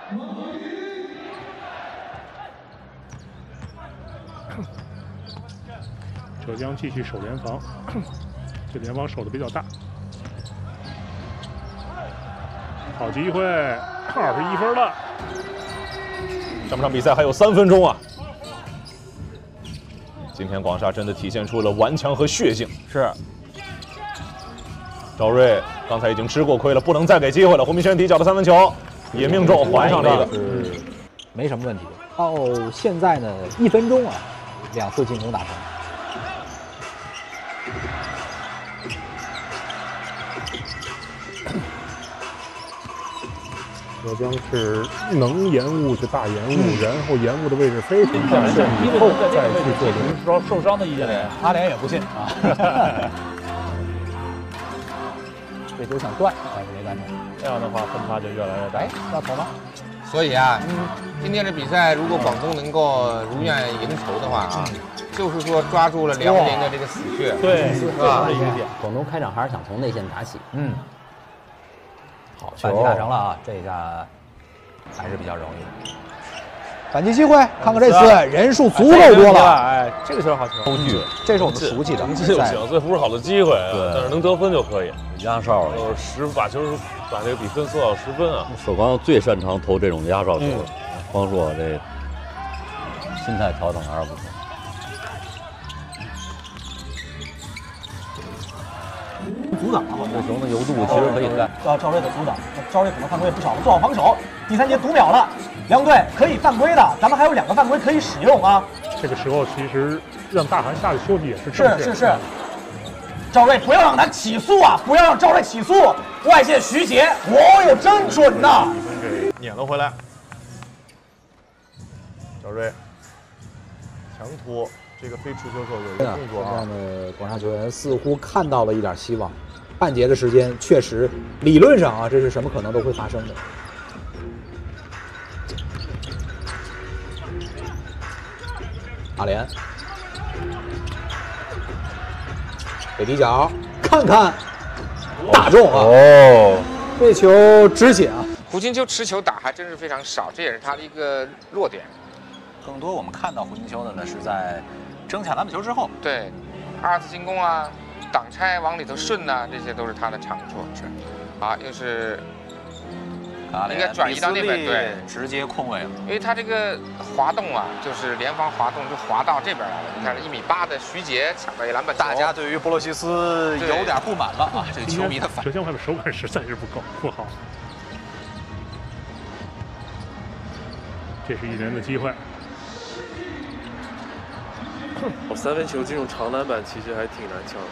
浙江继续守联防，这联防守的比较大。好机会，21分了。 上场比赛还有3分钟啊！今天广厦真的体现出了顽强和血性。 是。 赵睿刚才已经吃过亏了，不能再给机会了。胡明轩底角的3分球也命中，还上这个， 没什么问题。到现在呢，1分钟啊，2次进攻打成。 浙江是能延误就大延误，然后延误的位置非常下线以后再去做说受伤的易建联， 阿联也不信啊。这球想断，但是没断成。 这样的话分差就越来越大。 哎，要投吗？ 所以啊，今天的比赛如果广东能够如愿赢球的话啊，就是说抓住了辽宁的这个死穴， 对， 是吧？ 这一点。 广东开场还是想从内线打起。 好，反击打成了啊！这一下还是比较容易的。反击机会，看看这次人数足够多了。 哎，这个球好球， 欧剧，这是我们熟悉的。 这就行，这不是好的机会，但是能得分就可以。 压哨， 把这个比分缩到10分啊！ 首钢最擅长投这种压哨球。方硕这心态调整还是不错。 阻挡， 这球的油度其实可以干。 赵睿的阻挡，赵睿可能犯规不少，做好防守。第3节读秒了，两队可以犯规的，咱们还有2个犯规可以使用啊。 这个时候其实让大韩下去休息也是正确。 是。赵睿不要让他起速啊！不要让赵睿起速。外线徐杰，哦哟，真准呐！ 给撵了回来。赵睿强突。 这个非持球手有一个动作啊！ 现在呢，广厦球员似乎看到了一点希望。半节的时间，确实，理论上啊，这是什么可能都会发生的。阿联，给底角，看看，打中啊！哦，这球直接啊！ 胡金秋持球打还真是非常少，这也是他的一个弱点。 更多我们看到胡金秋的呢，是在 争抢篮板球之后， 对，2次进攻啊，挡拆往里头顺呐，这些都是他的长处。是，好，又是应该转移到那边，对， 直接空位了。 因为他这个滑动啊，就是联防滑动就滑到这边来了。你看1.8米的徐杰抢到一篮板球， 大家对于博洛西斯有点不满了啊！这个球迷的反应。 浙江的手感实在是不好。这是1年的机会。 3分球进入长篮板其实还挺难抢的。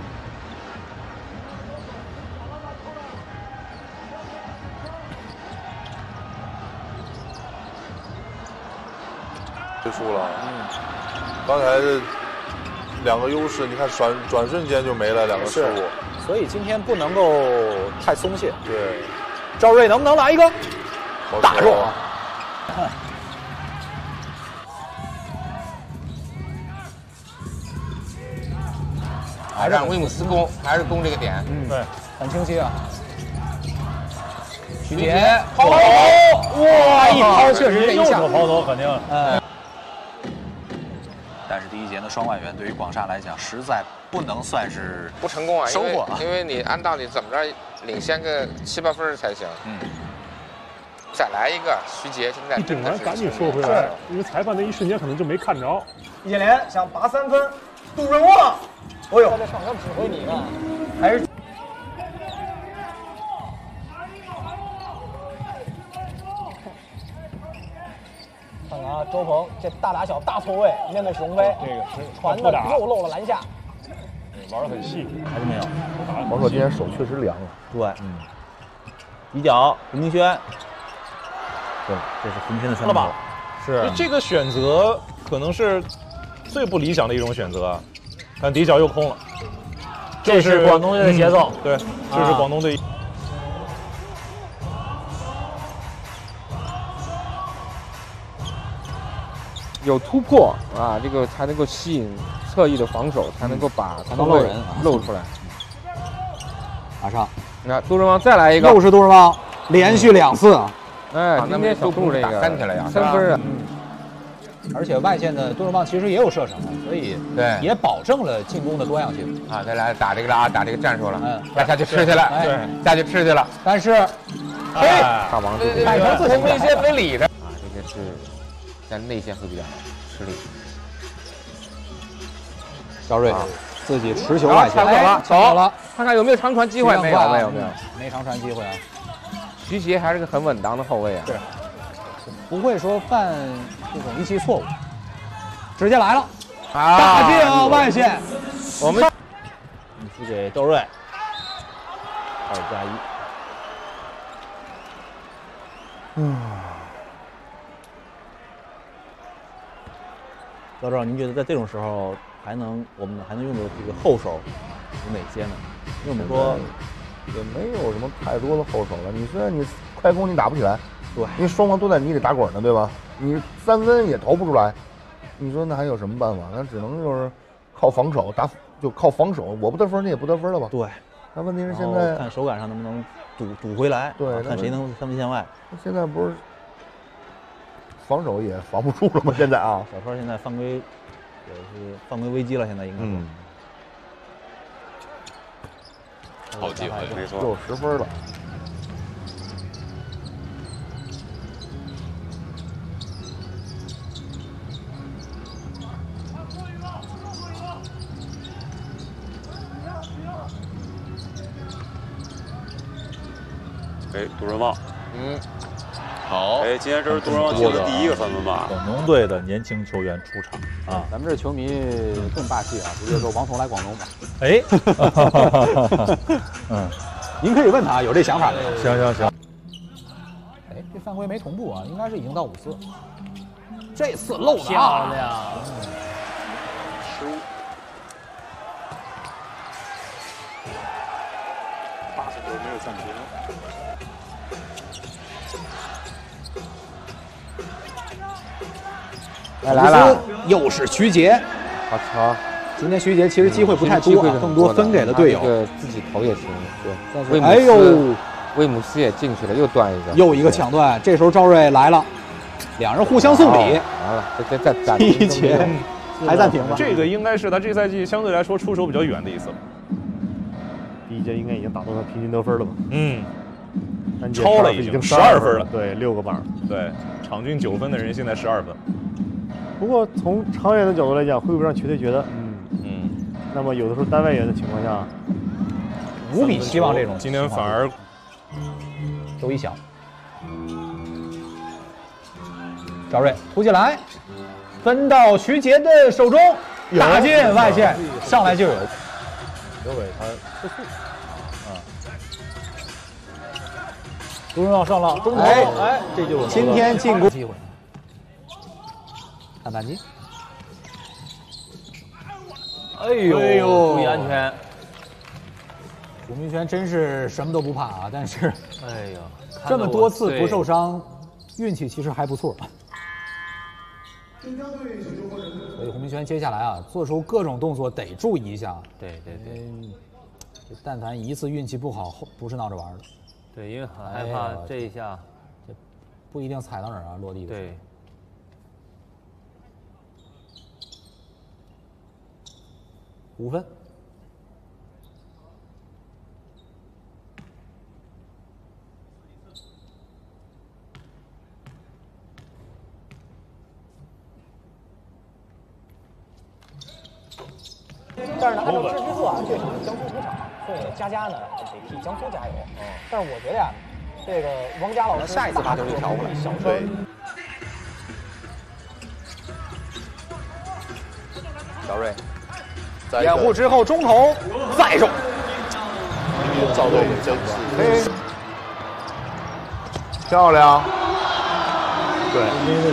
结束了。刚才的2个优势，你看转瞬间就没了2个失误。 所以今天不能够太松懈。 对。 赵睿能不能来一个？打中啊！ 还让威姆斯攻，还是攻这个点。 对，很清晰啊。徐杰抛投，哇，一抛确实右手抛投肯定。 但是第1节呢，双外援对于广厦来讲，实在不能算是不成功啊， 收获， 因为你按道理怎么着领先个7、8分才行。再来一个，徐杰现在一顶完赶紧收回来，因为裁判那一瞬间可能就没看着。 易建联想拔3分，杜润旺。 哦呦，在场上指挥你呢，还是看看啊，周鹏这大打小大错位，面对熊飞， 这个是传的又漏了篮下， 玩的很细， 还是没有。 王硕今天手确实凉了。 对，底角胡明轩，对，这是胡明轩的3分球。 是这个选择可能是最不理想的一种选择。 但底角又空了， 这是广东队的节奏。 对，这是广东队。 有突破啊，这个才能够吸引侧翼的防守，才能够把能漏人露出来。 马上， 那杜润旺再来一个， 又是杜润旺，连续2次啊！ 哎，今天小杜这个 3起来呀 3分啊。 而且外线的多人棒其实也有射程，所以对也保证了进攻的多样性啊。再来打这个了啊，打这个战术了，下去吃去了， 对， 下去吃去了。 但是， 大王摆成自己内线非里的啊，这个是在内线会比较吃力。 赵睿自己持球外线， 走了，看看有没有长传机会？没有， 没长传机会啊。 徐杰还是个很稳当的后卫啊， 是，不会说犯这种一些错误，直接来了，大进外线， 我们输给窦睿，2+1。老赵，您觉得在这种时候我们还能用的这个后手有哪些呢？因为我们说也没有什么太多的后手了。你虽然你快攻你打不起来， 对， 因为双方都在泥里打滚呢，对吧？你3分也投不出来，你说那还有什么办法？那只能就是靠防守就靠防守，我不得分你也不得分了吧？ 对。 那问题是现在看手感上能不能堵回来， 对， 看谁能3分线外。 现在不是防守也防不住了吗？现在啊， 小川现在犯规也是犯规危机了，现在应该。 好机会，没错， 又10分了。 哎，杜润旺，好，哎，今天这是杜润旺进的第1个3分吧？ 广东队的年轻球员出场啊， 咱们这球迷更霸气啊，直接说王彤来广东吧。 哎， 您可以问他有这想法没有？ 行。 哎，这犯规没同步啊，应该是已经到5次，这次漏的漂亮， 失误。80球没有上球。 来了，又是徐杰， 好球！ 今天徐杰其实机会不太多，更多分给了队友。 这个自己投也行，对。 但是哎呦， 威姆斯也进去了，又断一个， 又一个抢断。这时候赵睿来了，两人互相送礼。 完了，这暂停一节，还暂停吧。 这个应该是他这赛季相对来说出手比较远的一次。 第一节应该已经打到他平均得分了吧？ 超了已经12分了。 对，6个棒。 对，场均9分的人现在12分。 不过从长远的角度来讲，会不会让球队觉得，那么有的时候单外援的情况下， 无比希望这种。 今天反而周一翔，赵睿突进来，分到徐杰的手中，打进外线，上来就有。 刘伟他失速，杜润旺上了中投，哎，这就是今天进攻机会。看反击， 哎呦，注意安全。 胡明轩真是什么都不怕啊，但是， 哎呀， 这么多次不受伤，运气其实还不错。所以胡明轩接下来啊，做出各种动作得注意一下。 对， 但凡一次运气不好，不是闹着玩的。 对，因为很害怕这一下， 这不一定踩到哪儿啊，落地的。 对。 5分。 但是呢，按照制度啊，这场江苏主场，所以佳佳呢得替江苏加油。但是我觉得呀，这个王佳老师下一次发球就调过来， 小声。 小瑞。 掩护之后中投再中， 赵队也真是漂亮。 对，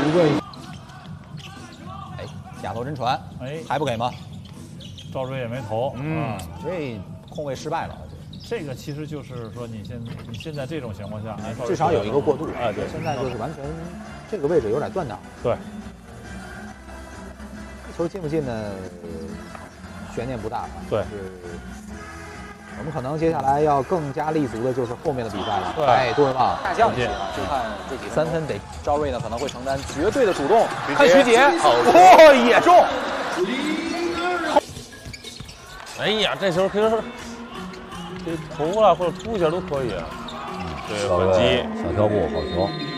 哎，假投真传，哎，还不给吗？ 赵睿也没投， 这控卫失败了。 这个其实就是说，你现在这种情况下， 至少有一个过渡。 哎，对， 现在就是完全这个位置有点断档。 对， 球进不进呢？悬念不大吧？ 对， 我们可能接下来要更加立足的就是后面的比赛了。 对， 哎，杜文旺下降一些啊，就看这几3分得赵睿呢可能会承担绝对的主动。看徐杰，哦，也中。 哎呀，这时候可以说给投了或者突一下都可以。对，反击， 小跳步，好球。